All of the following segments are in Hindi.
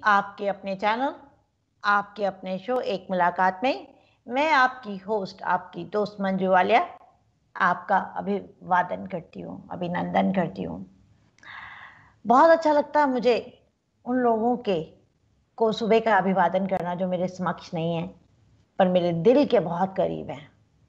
आपके अपने चैनल, आपके अपने शो एक मुलाकात में मैं आपकी होस्ट, आपकी दोस्त मंजू वालिया आपका अभिवादन करती हूँ, अभिनंदन करती हूँ। बहुत अच्छा लगता है मुझे उन लोगों को सुबह का अभिवादन करना जो मेरे समक्ष नहीं है पर मेरे दिल के बहुत करीब हैं।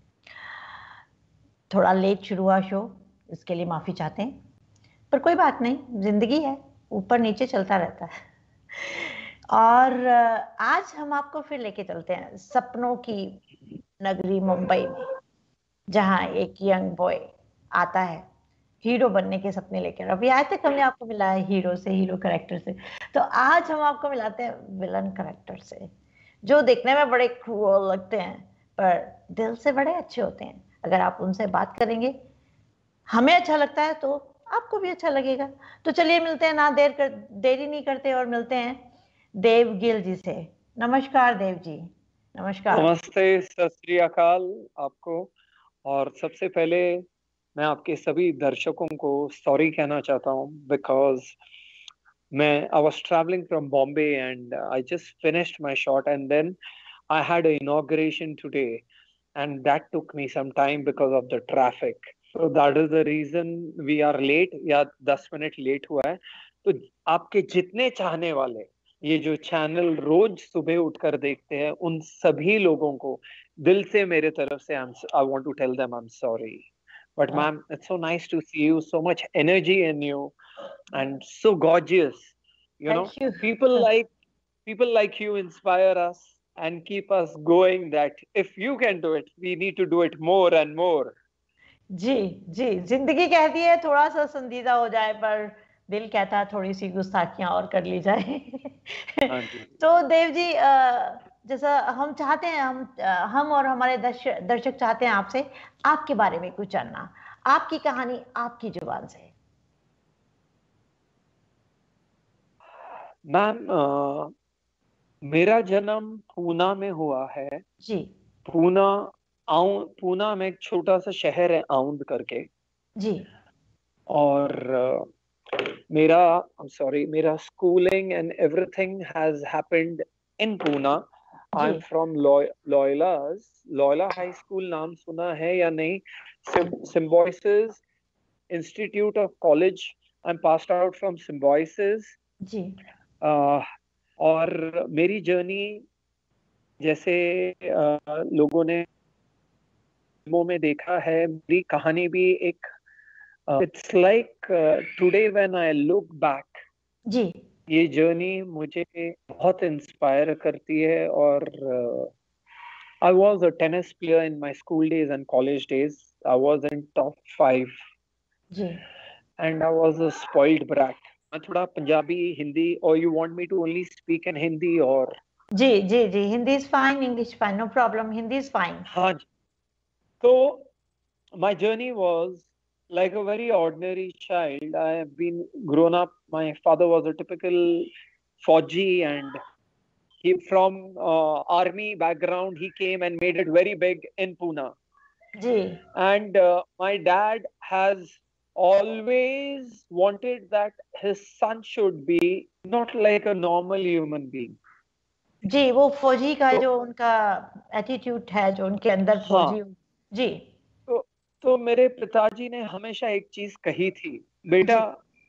थोड़ा लेट शुरू हुआ शो, इसके लिए माफ़ी चाहते हैं, पर कोई बात नहीं, जिंदगी है, ऊपर नीचे चलता रहता है। और आज हम आपको फिर लेके चलते हैं सपनों की नगरी मुंबई में, जहां एक यंग बॉय आता है हीरो बनने के सपने लेकर। अभी आज तक हमने आपको मिला है हीरो से, हीरो कैरेक्टर से, तो आज हम आपको मिलाते हैं विलन कैरेक्टर से, जो देखने में बड़े क्रूअल लगते हैं पर दिल से बड़े अच्छे होते हैं। अगर आप उनसे बात करेंगे, हमें अच्छा लगता है तो आपको भी अच्छा लगेगा। तो चलिए मिलते हैं, ना देरी नहीं करते और मिलते हैं देव गिल जी से। नमस्कार देव जी। नमस्कार। नमस्ते, सत श्री अकाल आपको। और सबसे पहले मैं आपके सभी दर्शकों को सॉरी कहना चाहता हूँ because I was traveling from Bombay and I just finished my shot and then I had an inauguration today and that took me some time because of the traffic. So that is the reason we are late, या 10 मिनट लेट हुआ है। तो आपके जितने चाहने वाले ये जो चैनल रोज सुबह उठकर देखते हैं, उन सभी लोगों को दिल से मेरे तरफ से I want to tell them I'm sorry. But ma'am, it's so nice to see you, so much energy in you and so gorgeous. You know, thank you. people like you inspire us and keep us going that if you can do it, we need to do it more and more. जी जी, जिंदगी कहती है थोड़ा सा संजीदा हो जाए, पर दिल कहता है थोड़ी सी गुस्ताखियां और कर ली जाए। हाँ जी। तो देव जी, जैसा हम चाहते हैं, हम और हमारे दर्शक चाहते हैं आपसे आपके बारे में कुछ जानना, आपकी कहानी आपकी जुबान से। मैम, मेरा जन्म पूना में हुआ है। जी पूना पूना में एक छोटा सा शहर है आउंद करके। जी और मेरा मेरा schooling and everything has happened in Pune. Ji I'm from Loyola High School, नाम सुना है या नहीं? Symbiosis Institute of College. I'm passed out from Symbiosis. जी और मेरी जर्नी जैसे लोगों ने फिल्मों में देखा है, मेरी कहानी भी एक it's like today when I look back, जी ये जर्नी मुझे बहुत इंस्पायर करती है। और I was a tennis player in my school days and college days. I was in top 5 जी and I was a spoiled brat. मैं थोड़ा पंजाबी, हिंदी, और you want me to only speak in Hindi? और जी जी जी, Hindi is fine, English fine, no problem, Hindi is fine. हाँ जी। तो my journey was like a very ordinary child. I have been grown up. My father was a typical Fauji, and he from army background. He came and made it very big in Pune. Ji And my dad has always wanted that his son should be not like a normal human being. जी, वो फौजी का तो जो उनका एटीट्यूड है, जो उनके अंदर हाँ, फौजी। जी तो तो मेरे पिताजी ने हमेशा एक चीज कही थी, बेटा, जी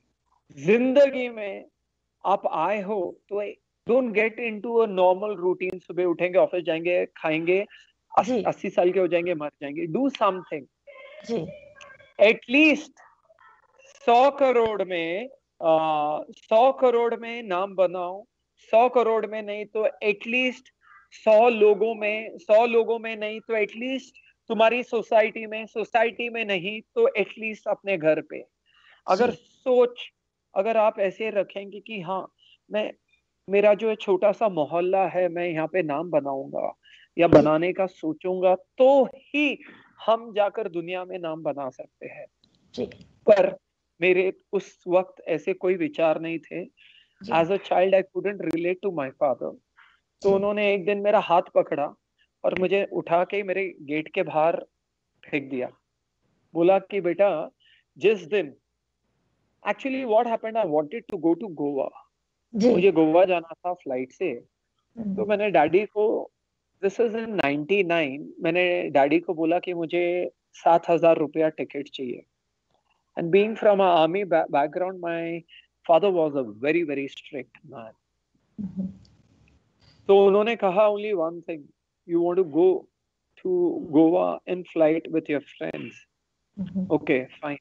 जिंदगी में आप आए हो तो don't get into a normal routine. सुबह उठेंगे, ऑफिस जाएंगे, खाएंगे, जी 80 साल के हो जाएंगे, मर जाएंगे। डू समथिंग, जी एटलीस्ट 100 करोड़ में 100 करोड़ में नाम बनाओ। 100 करोड़ में नहीं तो एटलीस्ट 100 लोगों में नहीं तो एटलीस्ट तुम्हारी सोसाइटी में नहीं तो एटलीस्ट अपने घर पे। जी अगर आप ऐसे रखेंगे कि हाँ, मैं मेरा जो छोटा सा मोहल्ला है, मैं यहाँ पे नाम बनाऊंगा या जी बनाने का सोचूंगा, तो ही हम जाकर दुनिया में नाम बना सकते हैं। जी पर मेरे उस वक्त ऐसे कोई विचार नहीं थे। जी as a child I couldn't relate to my father. तो जी उन्होंने एक दिन मेरा हाथ पकड़ा और मुझे उठा के मेरे गेट के बाहर फेंक दिया। बोला कि बेटा, जिस दिन actually what happened, I wanted to go to Goa जी। मुझे गोवा जाना था फ्लाइट से। तो हम्म, मैंने डैडी को, दिस इज इन 99, मैंने डैडी को बोला कि मुझे 7,000 रुपया टिकट चाहिए। And being from army background, my father was a very very strict man. Hmm, तो उन्होंने कहा only one thing, you want to go to Goa in flight with your friends, hmm, okay fine,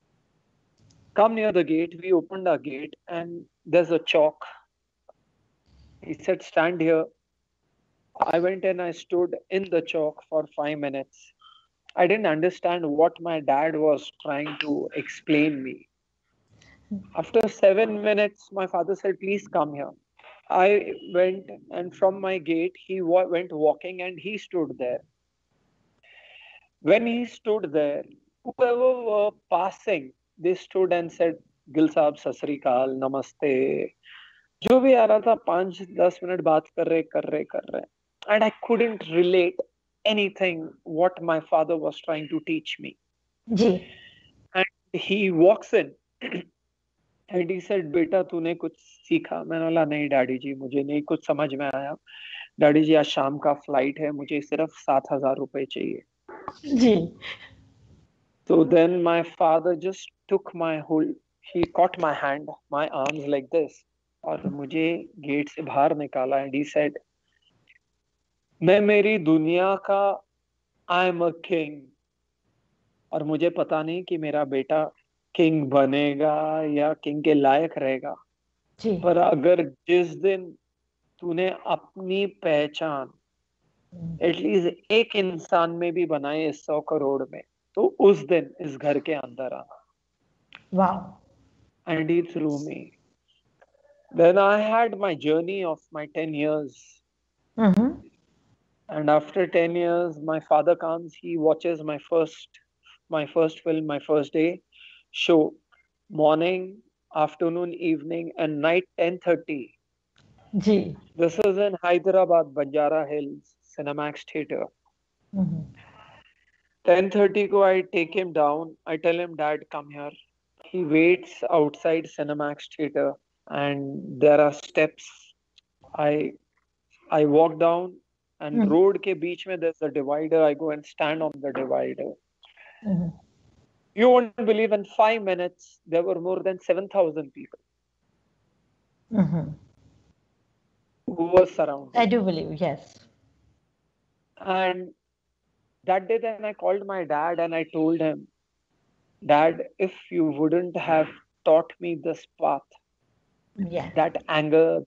come near the gate. We opened our gate and there's a chalk. He said, stand here. I went and I stood in the chalk for 5 minutes. I didn't understand what my dad was trying to explain me. After 7 minutes, my father said, please come here. I went, and from my gate, he went walking and he stood there. When he stood there, whoever were passing, they stood and said, Gil Saab, Sasrikal, Namaste. जो भी आ रहा था 5-10 मिनट बात कर रहे and I couldn't relate anything what my father was trying to teach me. Ji. And he walks in and he said, बेटा तूने कुछ सीखा? मैंने बोला नहीं डैडी जी, मुझे नहीं कुछ समझ में आया। डैडी जी आज शाम का फ्लाइट है, मुझे सिर्फ 7,000 रुपए चाहिए। जी। So then my father just took my hold, he caught my hand, my arms like this, और मुझे गेट से बाहर निकाला and he said, मैं मेरी दुनिया का आई एम अ किंग, और मुझे पता नहीं कि मेरा बेटा किंग बनेगा या किंग के लायक रहेगा, जी। पर अगर जिस दिन तूने अपनी पहचान एटलीस्ट एक इंसान में भी बनाई इस 100 करोड़ में, तो उस दिन इस घर के अंदर आना। वाह। And he through me. Then I had my journey of my 10 years. Hmm, And after 10 years, my father comes, he watches my first film, my first day show, morning, afternoon, evening, and night 10:30. जी। This is in Hyderabad, Banjara Hills, Cinemax Theatre. Hmm, 10:30 ko I take him down. I tell him, Dad, come here. He waits outside Cinemax Theatre, and there are steps. I I walk down, and hmm, road के बीच में there's a divider. I go and stand on the divider. Hmm, You won't believe, in 5 minutes there were more than 7,000 people hmm. who were I surrounded. do believe, yes. And that day, then I called my dad and I told him, Dad, if you wouldn't have taught me this path, Yeah. that anger,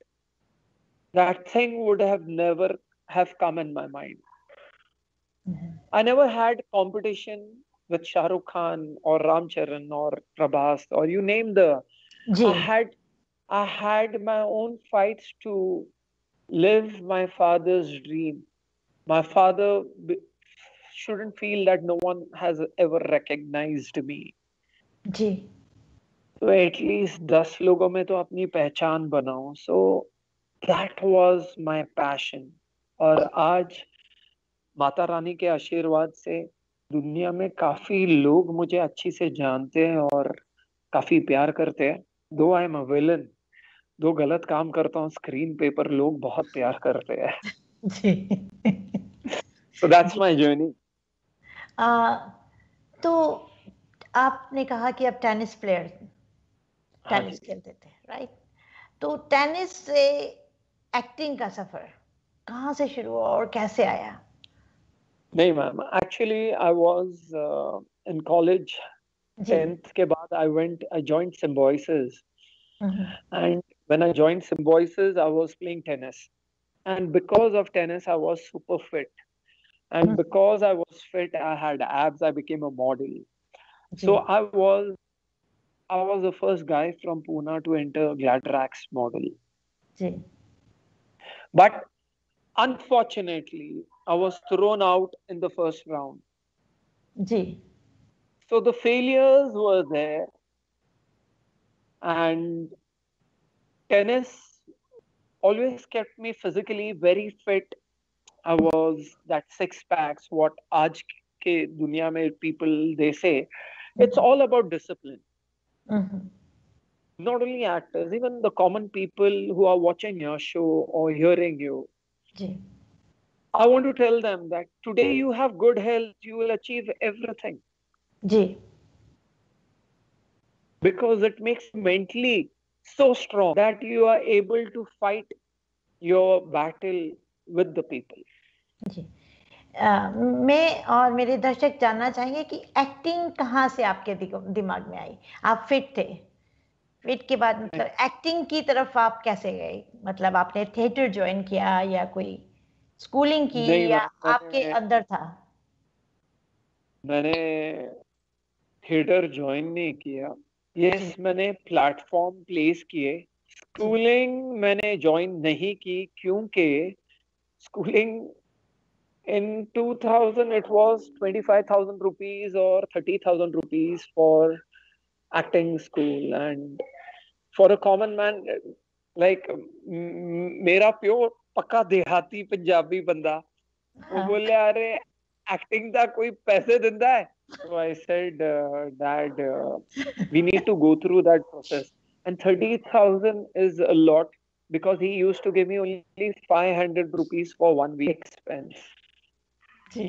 that thing would have never have come in my mind. Mhm. I never had competition with Shah Rukh Khan or Ram Charan or Prabhas or you name the. Ji. I had I had my own fights to live my father's dream. My father shouldn't feel that no one has ever recognized me. Ji. So at least 10 लोगों में तो अपनी पहचान बनाऊं. So that was my passion. और आज माता रानी के आशीर्वाद से दुनिया में काफी लोग मुझे अच्छी से जानते हैं और काफी प्यार करते हैं. दो आई एम अ विलन, दो गलत काम करता हूँ स्क्रीन पे, पर लोग बहुत प्यार करते हैं. जी। So that's ji. my journey. आ, तो आपने कहा कि आप हाँ टेनिस जी. खेलते थे, राइट? तो टेनिस से एक्टिंग का सफर कहाँ से शुरू हुआ और कैसे आया? नहीं ma'am, actually I was in college. जी। 10th के बाद I joined Symbiosis, hmm, and when I joined Symbiosis I was playing tennis, and because of tennis I was super fit, and hmm, because I was fit I had abs, I became a model. Ji. So I was the first guy from Pune to enter Gladrax model. Ji. But unfortunately I was thrown out in the first round. Ji. So the failures were there, and tennis always kept me physically very fit. I was that six packs, what aaj ke dunya mein people they say. It's hmm, all about discipline. Hmm, not only actors, even the common people who are watching your show or hearing you, ji I want to tell them that today you have good health, you will achieve everything, ji because it makes you mentally so strong that you are able to fight your battle with the people. जी मैं और मेरे दर्शक जानना चाहेंगे कि एक्टिंग कहाँ से आपके दिमाग में आई? आप फिट थे, फिट के बाद मतलब एक्टिंग की तरफ आप कैसे गए? मतलब आपने थिएटर ज्वाइन किया या कोई स्कूलिंग की नहीं या मैम, आपके अंदर था? मैंने थिएटर ज्वाइन नहीं किया। यस, जी मैंने प्लेटफॉर्म प्लेस किए। जी स्कूलिंग मैंने ज्वाइन नहीं की, क्योंकि schooling in 2000 it was 25,000 rupees or 30,000 rupees for acting school, and for a common man like मेरा प्योर पक्का देहाती पंजाबी बंदा, वो हाँ बोले अरे एक्टिंग का कोई पैसे दिंदा है? So I said, Dad, we need to go through that process. And 30,000 is a lot, because he used to give me only 500 rupees for 1 week expense. Ji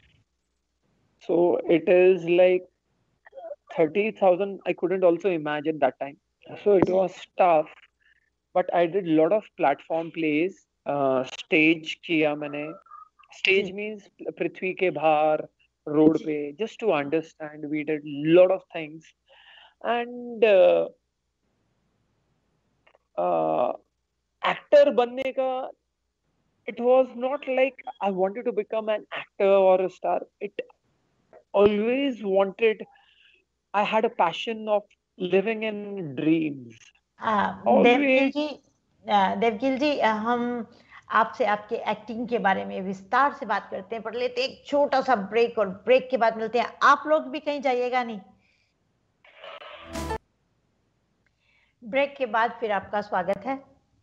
So it is like 30,000. I couldn't also imagine that time. So it ji was tough, but I did a lot of platform plays. Stage किया मैंने. Stage जी means पृथ्वी के बाहर, road जी पे. Just to understand, we did lot of things. And actor बनने का, it was not like I wanted to become an actor or a star. It always wanted, I had a passion of living in dreams. देवगिल Always. जी देवगिल जी हम आपसे आपके एक्टिंग के बारे में विस्तार से बात करते हैं, पर लेते हैं एक छोटा सा ब्रेक और ब्रेक के बाद मिलते हैं। आप लोग भी कहीं जाइएगा नहीं। ब्रेक के बाद फिर आपका स्वागत है।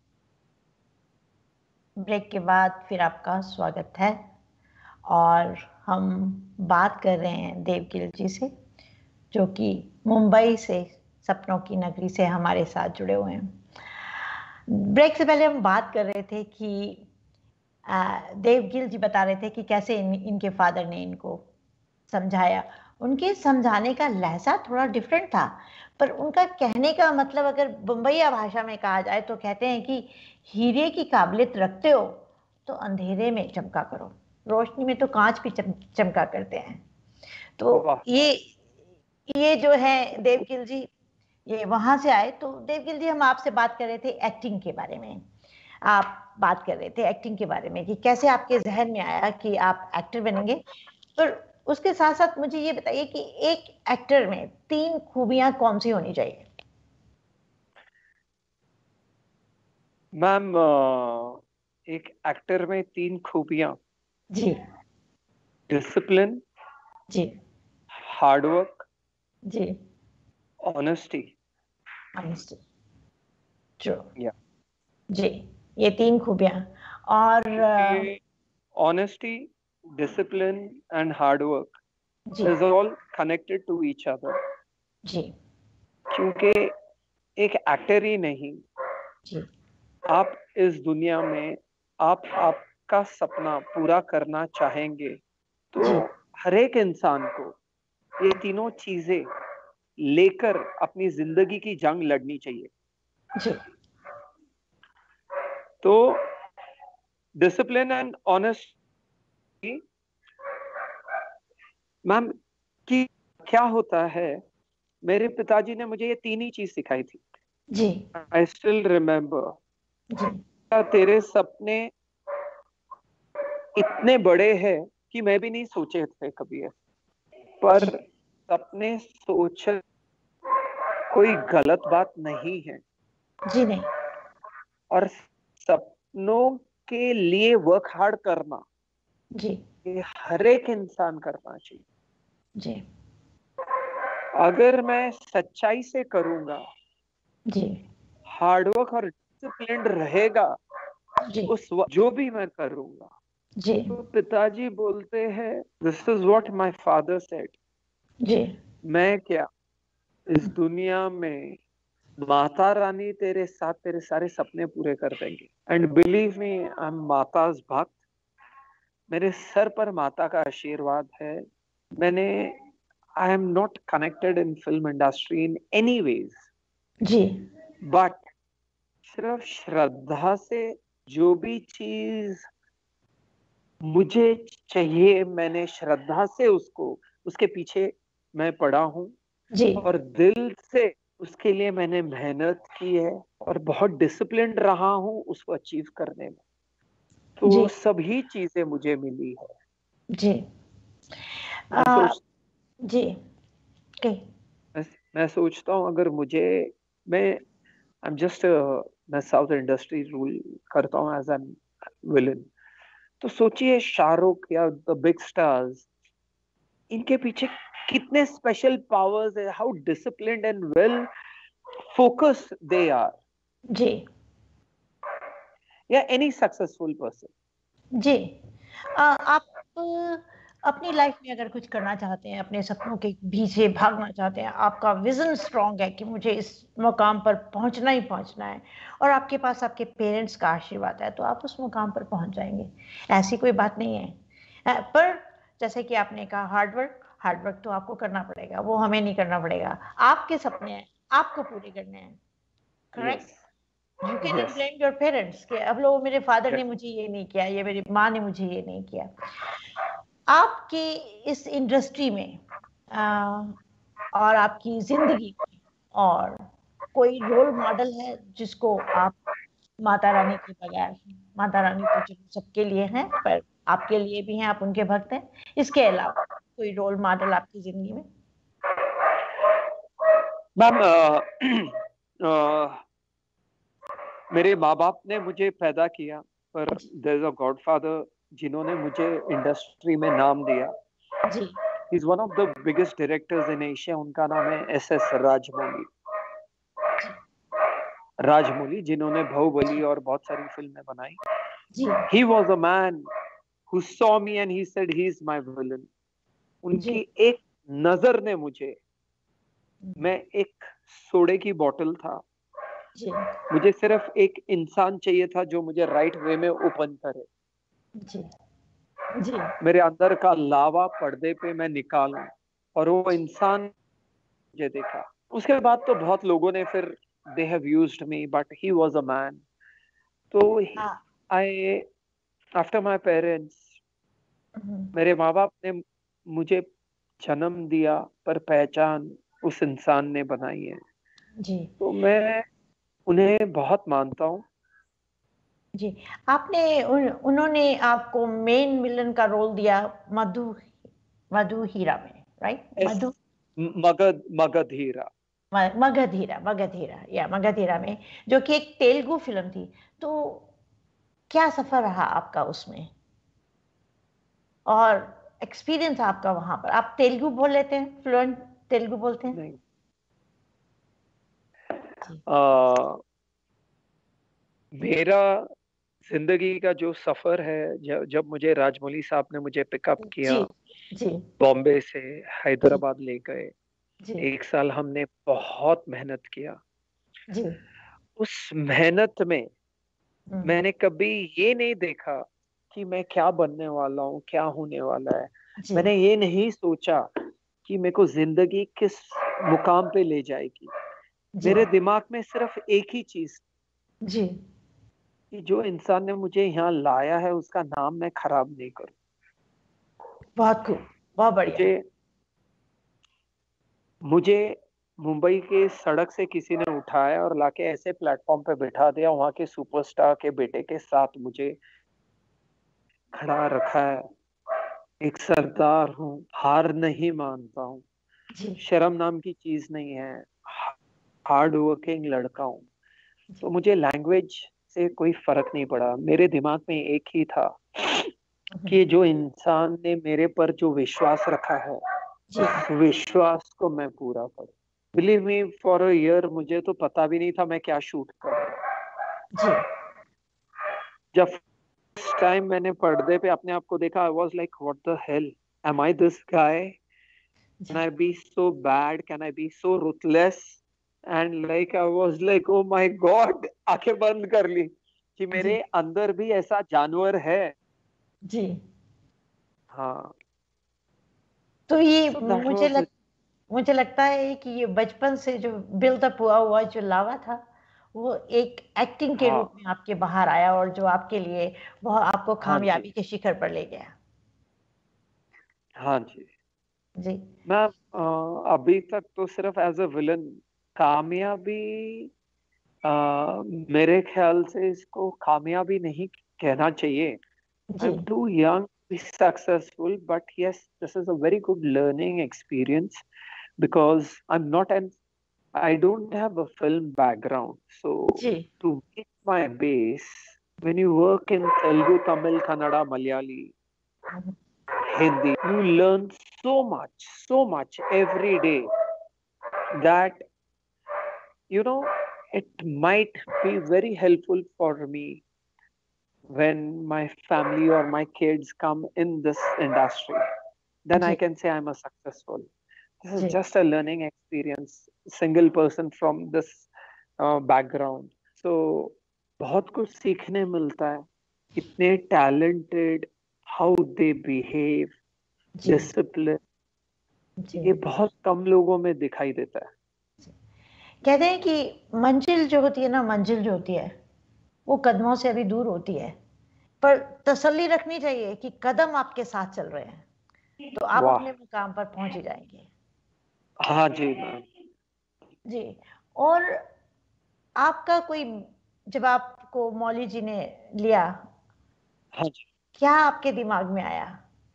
ब्रेक के बाद फिर आपका स्वागत है और हम बात कर रहे हैं देवगिल जी से, जो कि मुंबई से, सपनों की नगरी से हमारे साथ जुड़े हुए हैं। ब्रेक से पहले हम बात कर रहे थे कि देवगिल जी बता रहे थे कि कैसे इनके फादर ने इनको समझाया। उनके समझाने का लहजा थोड़ा डिफरेंट था, पर उनका कहने का मतलब अगर बम्बईया भाषा में कहा जाए तो कहते हैं कि हीरे की काबिलियत रखते हो तो अंधेरे में चमका करो, रोशनी में तो कांच भी चमका करते हैं। तो वाह। ये जो है देवगिल जी, ये वहां से आए। तो देवगिल जी, हम आपसे बात कर रहे थे एक्टिंग के बारे में। आप बात कर रहे थे एक्टिंग के बारे में कि कैसे आपके जहन में आया कि आप एक्टर बनेंगे। पर उसके साथ साथ मुझे ये बताइए कि एक एक्टर में 3 खूबियां कौन सी होनी चाहिए? मैम, एक एक्टर में 3 खूबियां: जी डिसिप्लिन, जी हार्डवर्क, जी ऑनेस्टी। Honesty, true. या जी, ये 3 खूबियां। और ऑनेस्टी, डिसिप्लिन एंड हार्डवर्क जी is all connected to each other. जी क्योंकि एक एक्टर ही नहीं, जी आप इस दुनिया में, आप आपका सपना पूरा करना चाहेंगे तो जी हर एक इंसान को ये तीनों चीजें लेकर अपनी जिंदगी की जंग लड़नी चाहिए। जी तो डिसिप्लिन एंड ऑनेस्टी, मैम, कि क्या होता है, मेरे पिताजी ने मुझे ये 3 ही चीज सिखाई थी। जी आई स्टिल रिमेम्बर। जी तेरे सपने इतने बड़े हैं कि मैं भी नहीं सोचे थे कभी ऐसे, पर जी सपने सोच कोई गलत बात नहीं है, जी नहीं। और सपनों के लिए वर्क हार्ड करना जी ये हर एक इंसान करना चाहिए। जी अगर मैं सच्चाई से करूंगा, जी हार्डवर्क और डिसिप्लिन रहेगा, जी जो भी मैं करूंगा। जी तो पिताजी बोलते हैं, this is what my father said. जी मैं क्या, इस दुनिया में माता रानी तेरे साथ तेरे सारे सपने पूरे कर देंगे। And believe me, I am माता's भक्त। मेरे सर पर माता का आशीर्वाद है। मैंने I am not connected in film industry in any ways, जी बट सिर्फ श्रद्धा से जो भी चीज मुझे चाहिए, मैंने श्रद्धा से उसको, उसके पीछे मैं पड़ा हूँ जी और दिल से उसके लिए मैंने मेहनत की है और बहुत डिसिप्लिन्ड रहा हूँ उसको अचीव करने में। तो जी सभी चीजें मुझे मिली है। जी मैं आ, सोच जी कही। मैं सोचता हूँ अगर मुझे, मैं आई एम जस्ट, मैं साउथ इंडस्ट्री रूल करता हूँ एज एन विलन। तो सोचिए शाहरुख या द बिग स्टार्स, इनके पीछे कितने स्पेशल पावर्स है, how disciplined and well focus they are, जी या एनी सक्सेसफुल पर्सन। जी आप अपनी लाइफ में अगर कुछ करना चाहते हैं, अपने सपनों के पीछे भागना चाहते हैं, आपका विजन स्ट्रांग है कि मुझे इस मुकाम पर पहुंचना ही पहुंचना है, और आपके पास आपके पेरेंट्स का आशीर्वाद है, तो आप उस मुकाम पर पहुंच जाएंगे। ऐसी कोई बात नहीं है। पर जैसे कि आपने कहा, हार्डवर्क तो आपको करना पड़ेगा, वो हमें नहीं करना पड़ेगा। आपके सपने हैं, आपको पूरे करने हैं। Correct. Yes, you can not yes, blame your parents कि अब लोग, मेरे फादर ने मुझे ये नहीं किया, ये मेरी माँ ने मुझे ये नहीं किया। आपकी इस इंडस्ट्री में और आपकी जिंदगी में और कोई रोल मॉडल है जिसको आप, माता रानी के बगैर, माता रानी तो चलो सबके लिए हैं, पर आपके लिए भी हैं, आप उनके भक्त हैं, इसके अलावा कोई रोल मॉडल आपकी जिंदगी में? मैम, मेरे माँ बाप ने मुझे पैदा किया, पर जी देयर इज अ गॉडफादर जिन्होंने मुझे इंडस्ट्री में नाम दिया। जी he is one of the biggest directors in Asia. उनका नाम है एस राजमौली। जी राजमौली जिन्होंने बाहुबली जी और बहुत सारी फिल्में बनाई। जी he was a man who saw me and he said he is my villain. जी उनकी एक नजर ने मुझे, मैं एक सोडे की बोतल था, जी मुझे सिर्फ एक इंसान चाहिए था जो मुझे राइट वे में ओपन करे, जी जी मेरे अंदर का लावा पर्दे पे मैं निकालूं, और वो इंसान मुझे देखा। उसके बाद तो बहुत लोगों ने फिर they have used me, but he was a man. तो हाँ। I, after my parents, hmm, मेरे माँ बाप ने मुझे जन्म दिया, पर पहचान उस इंसान ने बनाई है। जी तो मैं उन्हें बहुत मानता हूँ। जी उन्होंने आपको मेन विलन का रोल दिया, मधु मधु हीरा में, right? Yes, Magadheera. Magadheera या मगधीरा में, जो कि एक तेलुगु फिल्म थी। तो क्या सफर रहा आपका उसमें, और एक्सपीरियंस आपका वहां पर? आप तेलुगु बोल लेते हैं, फ्लुएंट तेलुगु बोलते हैं? नहीं, जी मेरा जिंदगी का जो सफर है, जब मुझे राजमौली साहब ने मुझे पिकअप जी किया, जी बॉम्बे से जी हैदराबाद ले गए, जी 1 साल हमने बहुत मेहनत किया। जी उस मेहनत में हम्म, मैंने कभी ये नहीं देखा कि मैं क्या बनने वाला हूँ, क्या होने वाला है। जी मैंने ये नहीं सोचा कि मेरे को जिंदगी किस मुकाम पे ले जाएगी। जी मेरे दिमाग में सिर्फ एक ही चीज, जी कि जो इंसान ने मुझे यहाँ लाया है उसका नाम मैं खराब नहीं करूँ। बहुत खूब, बहुत बढ़िया। मुझे मुझे मुंबई के सड़क से किसी ने उठाया और लाके ऐसे प्लेटफॉर्म पे बिठा दिया, वहां के सुपरस्टार के बेटे के साथ मुझे खड़ा रखा है। एक सरदार हूँ, हार नहीं मानता हूँ, जी शर्म नाम की चीज नहीं है, हार्ड वर्किंग लड़का हूँ। तो जी मुझे लैंग्वेज से कोई फर्क नहीं पड़ा। मेरे दिमाग में एक ही था हम्म, कि जो इंसान ने मेरे पर जो विश्वास रखा है, जी उस विश्वास को मैं पूरा करूं। Believe me, for a year मुझे तो पता भी नहीं था मैं क्या शूट कर रहा हूं। जी जब फर्स्ट टाइम मैंने पर्दे पे अपने आप को देखा, I was like what the hell, am I this guy? Can जी I be so bad? Can I be so ruthless? And like I was like oh my God, आंखें बंद कर ली कि जी मेरे अंदर भी ऐसा जानवर है। जी। हाँ। तो ये सो दैट वाज मुझे लगता है कि ये बचपन से जो बिल्डअप हुआ हुआ जो लावा था, वो एक एक्टिंग के रूप हाँ। में आपके बाहर आया और जो आपके लिए बहुत आपको हाँ जी। कामयाबी के शिखर पर ले गया। हाँ जी। जी मैं अभी तक तो सिर्फ एज अ विलन कामयाबी, अ, मेरे ख्याल से इसको कामयाबी नहीं कहना चाहिए। आई जी am too young to be successful, but yes, this is a very good learning experience because I'm not an I don't have a film background. So जी to make my base, when you work in Telugu, Tamil, Kannada, Malayali, Hindi, you learn so much every day that you know it might be very helpful for me when my family or my kids come in this industry. Then I जी can say I'm a successful. This is जी just a learning experience, single person from this background. So बहुत कुछ सीखने मिलता है, इतने talented, how they behave, ji discipline, जी। ये बहुत कम लोगों में दिखाई देता है। कहते हैं कि मंजिल जो होती है ना, मंजिल जो होती है वो कदमों से अभी दूर होती है, पर तसल्ली रखनी चाहिए कि कदम आपके साथ चल रहे हैं, तो आप वाह। अपने मुकाम पर पहुंच ही जाएंगे। हाँ जी मैम। जी। और आपका कोई, जब आपको मौली जी ने लिया, हाँ जी क्या आपके दिमाग में आया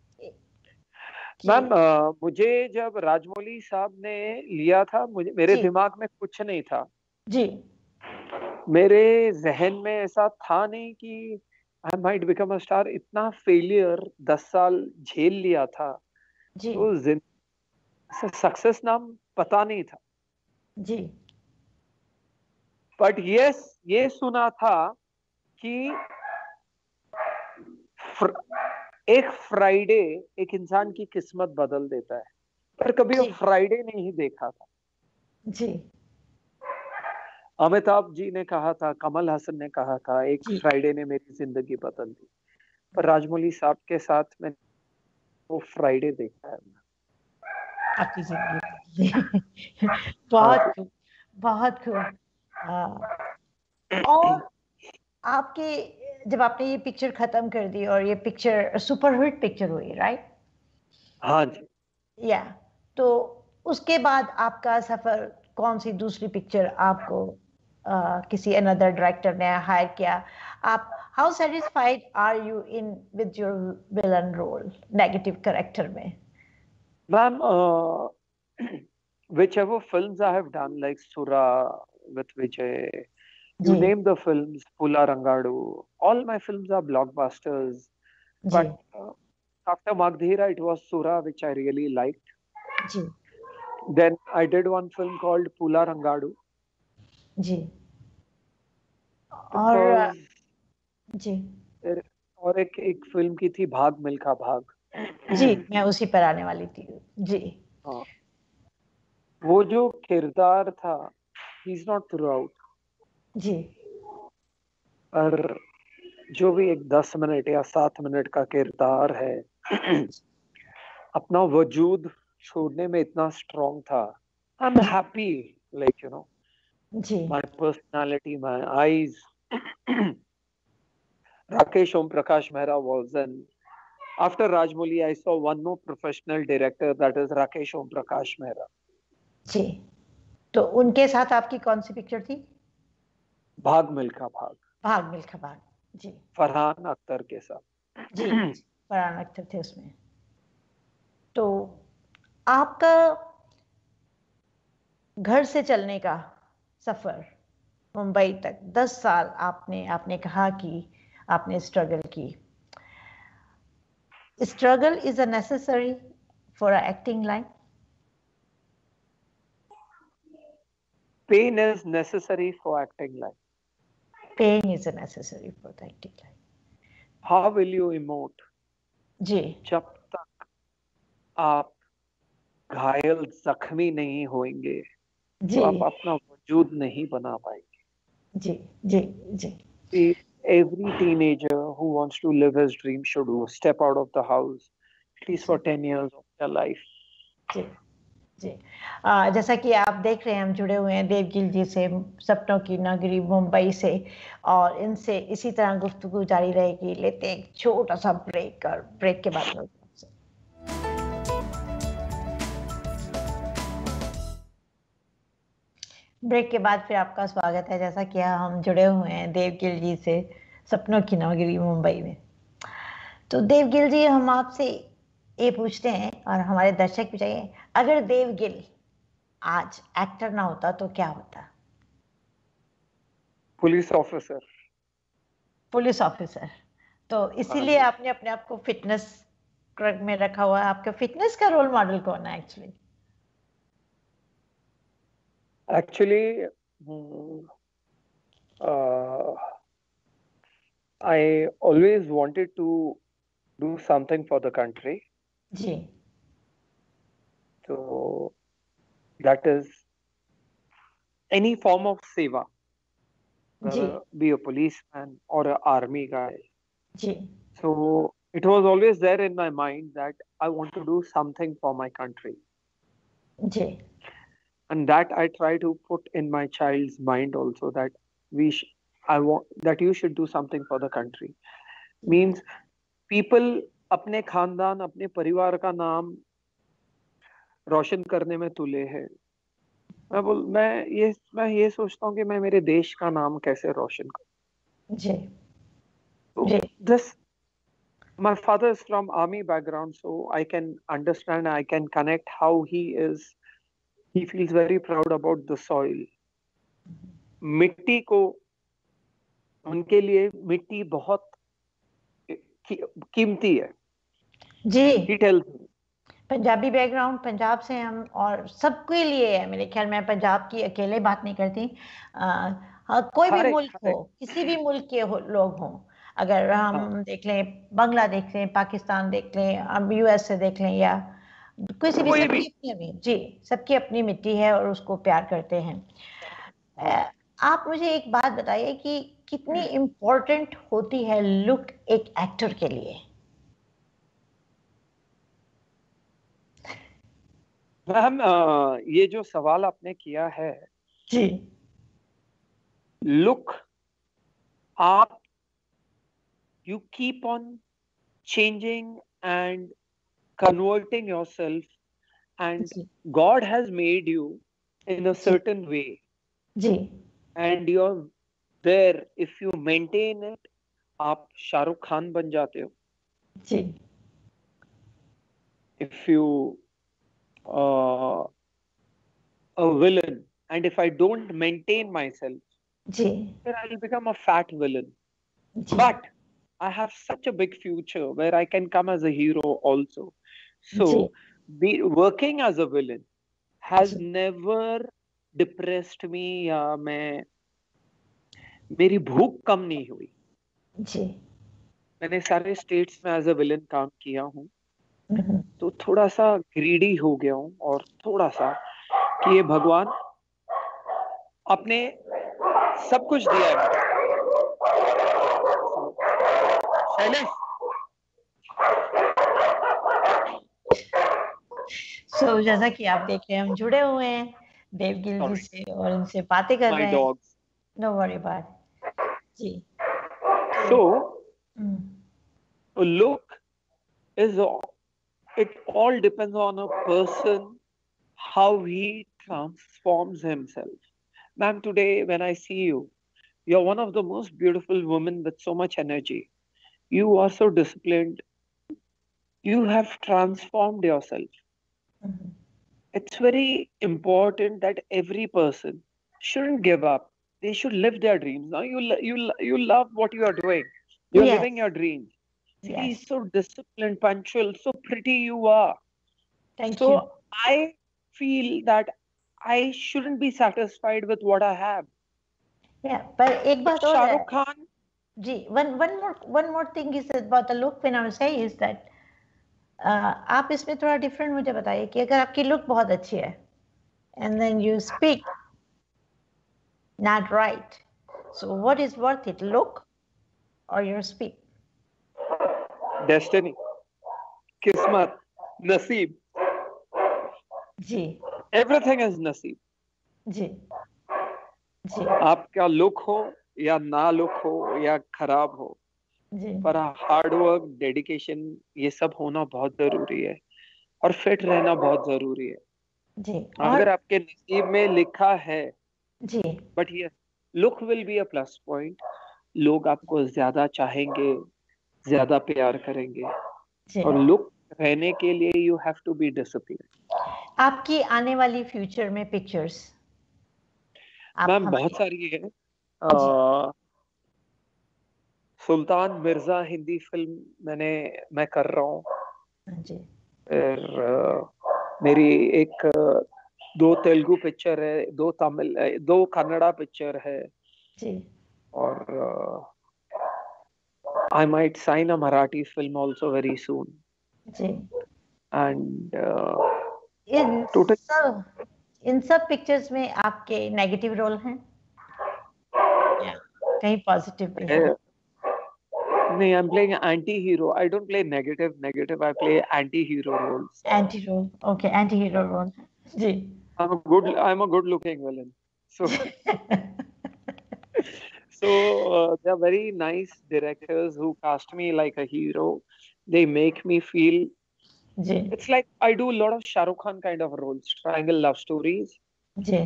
कि मैम, मुझे जब राजमौली साहब ने लिया था, मुझे मेरे जी दिमाग में कुछ नहीं था। जी मेरे जहन में ऐसा था नहीं कि I might become a star. इतना फेलियर 10 साल झेल लिया था, जी तो सक्सेस नाम पता नहीं था। जी बट यस, ये सुना था कि एक फ्राइडे एक इंसान की किस्मत बदल देता है, पर कभी वो जी फ्राइडे नहीं देखा था। जी अमिताभ जी ने कहा था, कमल हसन ने कहा था, एक जी। फ्राइडे ने मेरी जिंदगी बदल दी। पर राजमौली साहब के साथ मैंने वो फ्राइडे देखा है। आपकी जिंदगी बदली। हाँ बहुत जी। खूब, बहुत खूब। और आपके, जब आपने ये पिक्चर खत्म कर दी और ये पिक्चर सुपरहिट पिक्चर हुई, राइट? हाँ जी। या, तो उसके बाद आपका सफर, कौन सी दूसरी पिक्चर आपको किसी अनदर डायरेक्टर ने हायर किया? आप how satisfied are you in with your villain role, negative character में? Ma'am, whichever films I have done, like Sura with Vijay, you जी name the films, Pula Rangadu, all my films are blockbusters. जी But after Magdhira, it was Sura which I really liked. जी Then I did one film called Pula Rangadu. जी। It और was जी और एक फिल्म की थी, भाग मिल्खा भाग। जी, मैं उसी पर आने वाली थी। जी हाँ, वो जो किरदार था, he is not throughout, जी पर जो भी एक 10 मिनट या 7 मिनट का किरदार है, अपना वजूद छोड़ने में इतना स्ट्रांग था। आई एम हैप्पी, लाइक जी my personality, my eyes. Rakesh Om Prakash Mehra was an after Rajmouli, I saw one more professional director, that is Rakesh Om Prakash Mehra. जी। तो उनके साथ आपकी कौन सी पिक्चर थी? भाग मिल्खा भाग, भाग मिल्खा भाग। जी फरहान अख्तर के जी। साथ। फरहान अख्तर थे उसमें। तो आपका घर से चलने का सफर मुंबई तक 10 साल, आपने आपने कहा कि आपने स्ट्रगल की। Struggle is a necessary for a acting line? Pain is necessary for acting life. Pain is a necessary for the acting line. How will you emote? जी जब तक आप घायल जख्मी नहीं होंगे, तो जी आप अपना मौजूद नहीं बना पाएंगे। जी जी जी Every teenager who wants to live his dream should step out of the house at least for 10 years of their life. जी जी जैसा कि आप देख रहे हैं, हम जुड़े हुए हैं देवगिल जी से, सपनों की नगरी मुंबई से, और इनसे इसी तरह गुफ्तगू जारी रहेगी। लेते हैं एक छोटा सा ब्रेक, और ब्रेक के बाद मिलते हैं आपसे। ब्रेक के बाद फिर आपका स्वागत है। जैसा कि हम जुड़े हुए हैं देवगिल जी से, सपनों की नगरी मुंबई में। तो देवगिल जी, हम आपसे ये पूछते हैं, और हमारे दर्शक भी चाहिए, अगर देवगिल आज एक्टर ना होता तो क्या होता? Police officer. Police officer. तो इसीलिए आपने अपने आप को फिटनेस में रखा हुआ है। आपका फिटनेस का रोल मॉडल कौन है actually? Actually, I always wanted to do something for the country. जी So that is any form of seva, जी whether be a policeman or an army guy. जी So it was always there in my mind that I want to do something for my country. जी And that I try to put in my child's mind also, that I want that you should do something for the country. Means people अपने खानदान, अपने परिवार का नाम रोशन करने में तुले हैं। मैं ये सोचता हूँ कि मैं मेरे देश का नाम कैसे रोशन करूँ। जी So ji my father is from army background, so I can understand, I can connect how he feels very proud about the soil. मिट्टी को, उनके लिए मिट्टी बहुत कीमती है। जी He tells me. Punjabi background, Punjab से हम, और सबके लिए है मेरे ख्याल। मैं पंजाब की अकेले बात नहीं करती। कोई भी मुल्क हो, किसी भी मुल्क के लोग हों, अगर हम देख लें, बांग्ला देख लें, पाकिस्तान देख लें, अब यूएस से देख लें, या किसी भी, सबकी अपनी जी, सबकी अपनी मिट्टी है और उसको प्यार करते हैं। आप मुझे एक बात बताइए कि कितनी इम्पोर्टेंट होती है लुक एक एक्टर के लिए? मैम, ये जो सवाल आपने किया है, जी लुक, आप you keep on changing and converting yourself, and God has made you in a certain way, जी and you're there. If you maintain it, आप शाहरुख खान बन जाते हो। जी If you a villain, and if I don't maintain myself, ji then I'll become a fat villain. Ji But I have such a big future where I can come as a hero also. So working as a villain has never depressed me, या मेरी भूख कम नहीं हुई। जी मैंने सारे स्टेट्स में एज अ विलन काम किया हूँ, तो थोड़ा सा ग्रीडी हो गया हूँ, और थोड़ा सा कि ये भगवान आपने सब कुछ दिया है मुझे। शैलेश, सो जैसा कि आप देख रहे हैं, हम जुड़े हुए हैं देवगिल जी से और उनसे बातें कर रहे हैं। No worry about. जी So look is, it all depends on a person, how he transforms himself. Ma'am, today when I see you, you're one of the most beautiful women with so much energy. You are so disciplined. You have transformed yourself. It's very important that every person shouldn't give up. They should live their dreams. Now you love what you are doing. You're living your dreams. See, so disciplined, punctual, so pretty you are. Thank you. I feel that I shouldn't be satisfied with what I have. Yeah, पर एक बात और है। शाहरुख खान। जी, one more thing is about the look when I was saying is that आप इसमें थोड़ा डिफरेंट मुझे बताइए कि अगर आपकी लुक बहुत अच्छी है and then you speak Not right. So what is worth it, look or your speed? Destiny, किस्मत, नसीब, जी एवरीथिंग इज नसीब. जी जी आपका लुक हो या ना लुक हो या खराब हो, जी पर हार्ड वर्क, डेडिकेशन, ये सब होना बहुत जरूरी है. और फिट रहना बहुत जरूरी है. जी अगर और आपके नसीब में लिखा है, जी बट ये look will be a plus point. लोग आपको ज्यादा चाहेंगे, ज्यादा प्यार करेंगे. जी और लुक रहने के लिए you have to be discipline. आपकी आने वाली फ्यूचर में पिक्चर्स आप मैम बहुत हमारे सारी है. जी सुल्तान मिर्जा हिंदी फिल्म मैं कर रहा हूँ. जी फिर मेरी एक दो तेलुगु पिक्चर है, दो तमिल, दो कन्नड़ा पिक्चर है. जी और I might sign a Marathi film also very soon. Ji And in total, इन सब पिक्चर्स में आपके नेगेटिव रोल हैं या कहीं पॉजिटिव भी है? नहीं, I'm playing anti-hero. I don't play negative. I play anti-hero roles. Anti role, okay, anti hero role. जी I'm a good-looking villain. So, they are very nice directors who cast me like a hero. They make me feel जी it's like I do a lot of Shah Rukh Khan kind of roles, triangle love stories. जी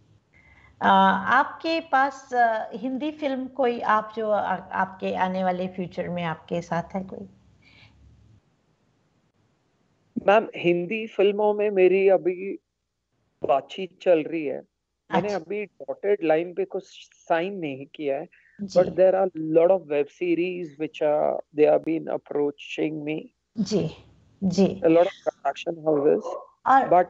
आपके पास हिंदी फिल्म कोई आप जो आपके आने वाले फ्यूचर में आपके साथ है कोई? मैम हिंदी फिल्मों में मेरी अभी बातचीत चल रही है. मैंने अच्छा अभी डॉटेड लाइन पे कुछ साइन नहीं किया है. जी but there are lot of web series which they are been approaching me, जी जी a lot of production houses. और बट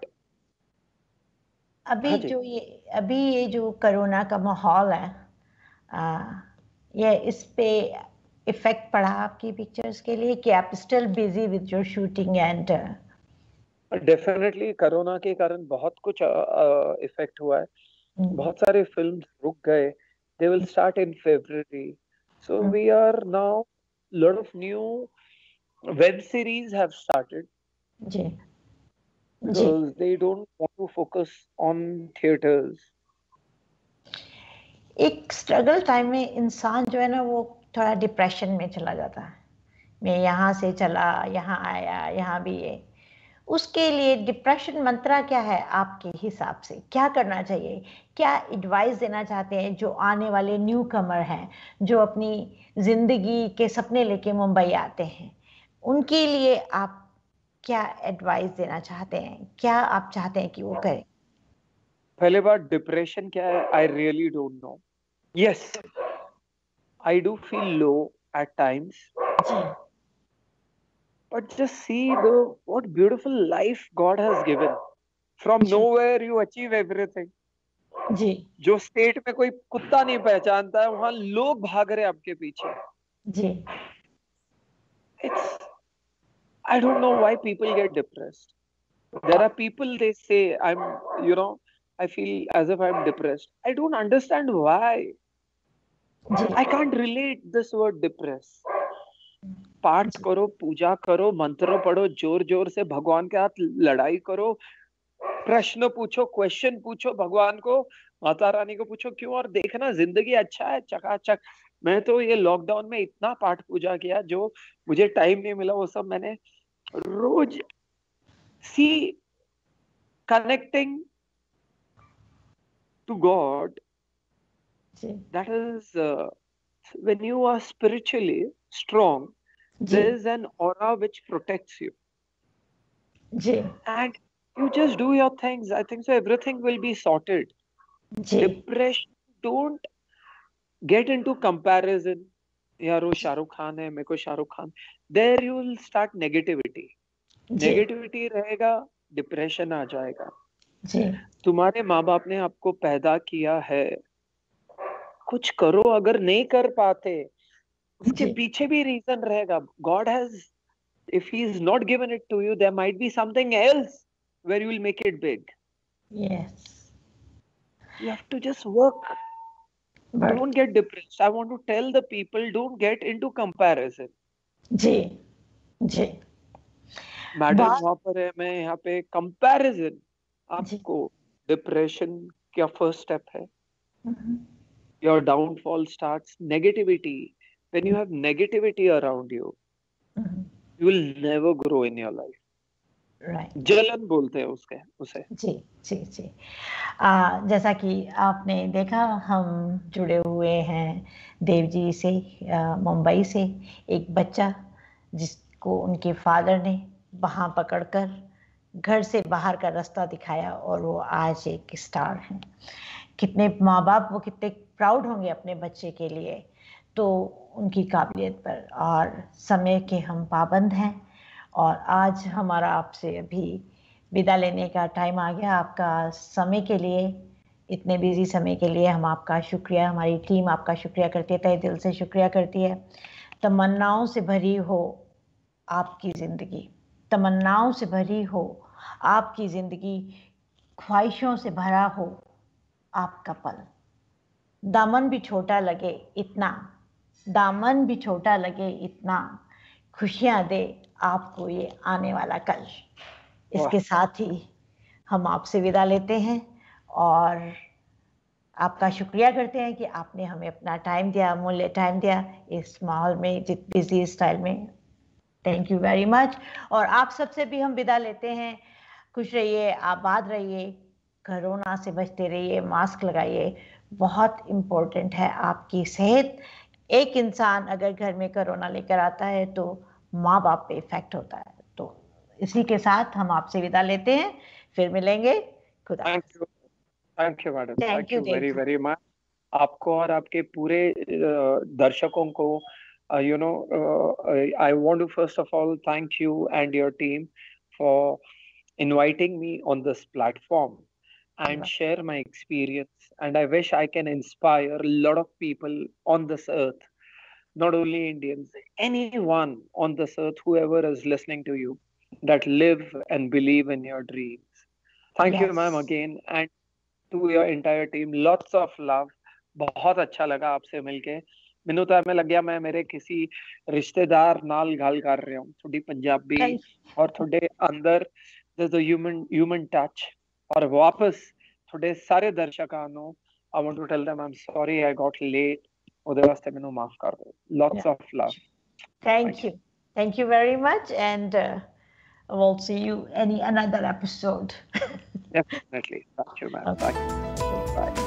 हाँ जी, अभी ये जो कोरोना का माहौल है, आ, ये इस पे इफेक्ट पड़ा आपकी पिक्चर्स के लिए कि आप still busy with your shooting and? Definitely corona के कारण बहुत कुछ इफेक्ट हुआ है. बहुत सारे फिल्म्स रुक गए. They will start in February. So we are now, lot of new web series have started जी जी because they don't want to focus on theaters. एक स्ट्रगल टाइम में इंसान जो है ना वो थोड़ा डिप्रेशन में चला जाता है. मैं यहाँ से चला, यहाँ आया, यहाँ भी ये. उसके लिए डिप्रेशन मंत्रा क्या है आपके हिसाब से? क्या करना चाहिए? क्या एडवाइस देना चाहते हैं जो आने वाले न्यू कमर हैं, जो अपनी जिंदगी के सपने लेके मुंबई आते हैं, उनके लिए आप क्या एडवाइस देना चाहते हैं? क्या आप चाहते हैं कि वो करें? पहले बार डिप्रेशन क्या है, I really don't know. Yes, I do feel low at times, ji but just see what beautiful life God has given. From ji nowhere you achieve everything. जी जो स्टेट में कोई कुत्ता नहीं पहचानता है, वहां लोग भाग रहे आपके पीछे. जी It's I don't know why people get depressed. There are people, they say I feel as if I'm depressed. I don't understand why. Ji I can't relate this word depress. पाठ करो, पूजा करो, मंत्र पढ़ो, जोर जोर से भगवान के हाथ लड़ाई करो, प्रश्न पूछो, क्वेश्चन पूछो भगवान को, माता रानी को पूछो क्यों, और देखना जिंदगी अच्छा है, चकाचक. मैं तो ये लॉकडाउन में इतना पाठ पूजा किया, जो मुझे टाइम नहीं मिला वो सब मैंने रोज. सी, connecting to God, ji that is when you are spiritually strong, ji there is an aura which protects you, ji and you just do your things. I think so everything will be sorted. Ji Depression, don't get into comparison. यार वो शाहरुख खान है, मेरे को Shahrukh Khan. There you will start negativity. जी Negativity रहेगा, डिप्रेशन आ जाएगा. जी तुम्हारे माँ बाप ने आपको पैदा किया है, कुछ करो. अगर नहीं कर पाते, उसके जी पीछे भी रीजन रहेगा. God has, if he is not given it to you, there might be something else where you will make it big. Yes You have to just work. don't get depressed. I want to tell the people, don't get into comparison. जी जी मैडम बहुत वहां पर है, मैं यहाँ पे कंपैरिजन जी आपको डिप्रेशन क्या फर्स्ट स्टेप है. Hmm, Your downfall starts negativity. When you have negativity around you, you will never grow in your life. Right जलन बोलते हैं उसे. जी जी जी जैसा कि आपने देखा, हम जुड़े हुए हैं देव जी से, मुंबई से, एक बच्चा जिसको उनके फादर ने वहाँ पकड़कर घर से बाहर का रास्ता दिखाया और वो आज एक स्टार हैं. कितने माँ बाप वो कितने प्राउड होंगे अपने बच्चे के लिए, तो उनकी काबिलियत पर. और समय के हम पाबंद हैं और आज हमारा आपसे अभी विदा लेने का टाइम आ गया. आपका समय के लिए, इतने बिजी समय के लिए हम आपका शुक्रिया, हमारी टीम आपका शुक्रिया करती है, तहे दिल से शुक्रिया करती है. तमन्नाओं से भरी हो आपकी ज़िंदगी, तमन्नाओं से भरी हो आपकी ज़िंदगी, ख्वाहिशों से भरा हो आपका पल. दामन भी छोटा लगे इतना, दामन भी छोटा लगे इतना, खुशियां दे आपको ये आने वाला कल. इसके साथ ही हम आपसे विदा लेते हैं और आपका शुक्रिया करते हैं कि आपने हमें अपना टाइम दिया, अमूल्य टाइम दिया इस माहौल में, बिजी स्टाइल में. Thank you very much. और आप सबसे भी हम विदा लेते हैं. खुश रहिए, आबाद रहिए, कोरोना से बचते रहिए, मास्क लगाइए. बहुत इम्पोर्टेंट है आपकी सेहत. एक इंसान अगर घर में कोरोना लेकर आता है तो माँ बाप पे इफेक्ट होता है. तो इसी के साथ हम आपसे विदा लेते हैं, फिर मिलेंगे. खुदा. Thank you madam, thank thank you you Dev very जी. Very much. आपको और आपके पूरे दर्शकों को I want to first of all thank you and your team for inviting me on this platform and share my experience. And I wish I can inspire a lot of people on this earth, not only Indians, anyone on this earth, whoever is listening to you, that live and believe in your dreams. Thank you, ma'am, again, and to your entire team. Lots of love. बहुत अच्छा लगा आपसे मिलके. ਮੈਨੂੰ ਤਾਂ ਐਵੇਂ ਲੱਗਿਆ ਮੈਂ ਮੇਰੇ ਕਿਸੇ ਰਿਸ਼ਤੇਦਾਰ ਨਾਲ ਗੱਲ ਕਰ ਰਿਹਾ ਹਾਂ. ਤੁਹਾਡੀ ਪੰਜਾਬੀ ਔਰ ਤੁਹਾਡੇ ਅੰਦਰ there's a human touch. ਔਰ ਵਾਪਸ ਤੁਹਾਡੇ ਸਾਰੇ ਦਰਸ਼ਕਾਂ ਨੂੰ I want to tell them I'm sorry I got late. ਉਹਦੇ ਵਾਸਤੇ ਮੈਨੂੰ ਮਾਫ ਕਰ ਦਿਓ. Lots of love. Thank you. Thank you very much, and we'll see you any another episode. Definitely. Thank you, ma'am. Thank you. Bye.